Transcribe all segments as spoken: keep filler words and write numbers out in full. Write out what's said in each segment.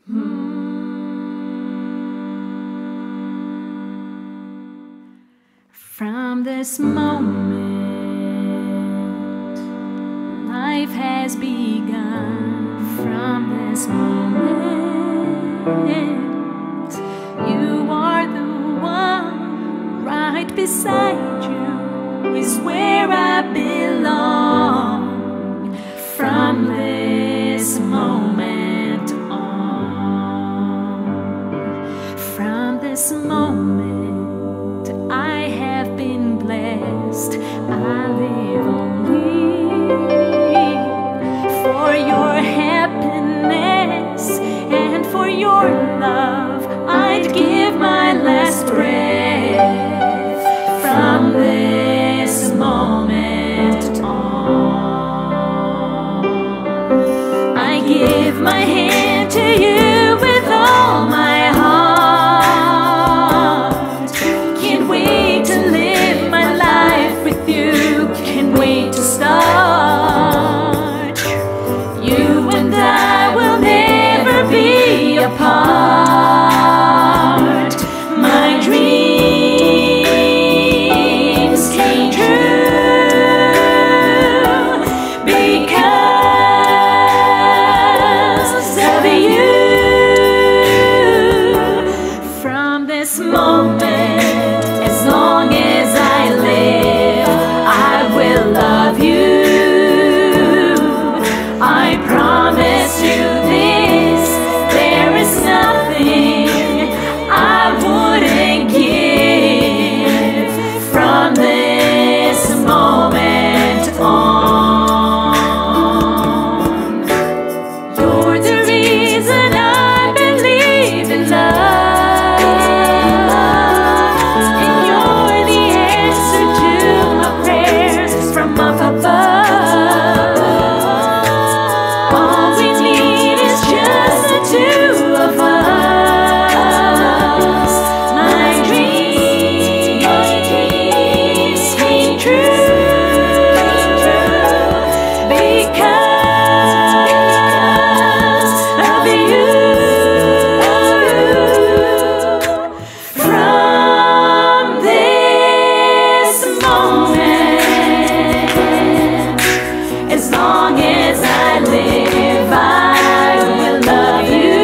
From this moment, life has begun. From this moment, you are the one. Right beside you is where I belong. From this moment on, from this moment, I have been blessed. I live only for your happiness and for your love. I'd give my last breath. From this moment on, I give my hand to you with all my heart. Can't wait to live my life with you. Can't wait to start. You and I will never be apart. My dreams came true because of you. From this moment, as long as I live, I will love you. I promise you this, there is nothing I wouldn't give. From this moment on, you're the reason I believe in love, and you're the answer to my prayers from up above. All we need is just the two of us. My dreams came true because of you. From this moment, as long as I live, I will love you.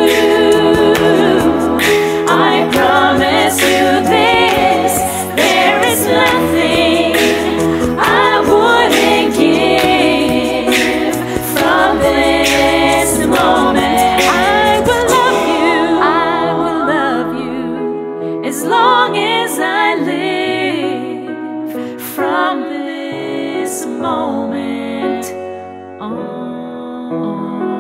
I promise you this, there is nothing I wouldn't give. From this moment, I will love you. I will love you as long as I live. From this moment on.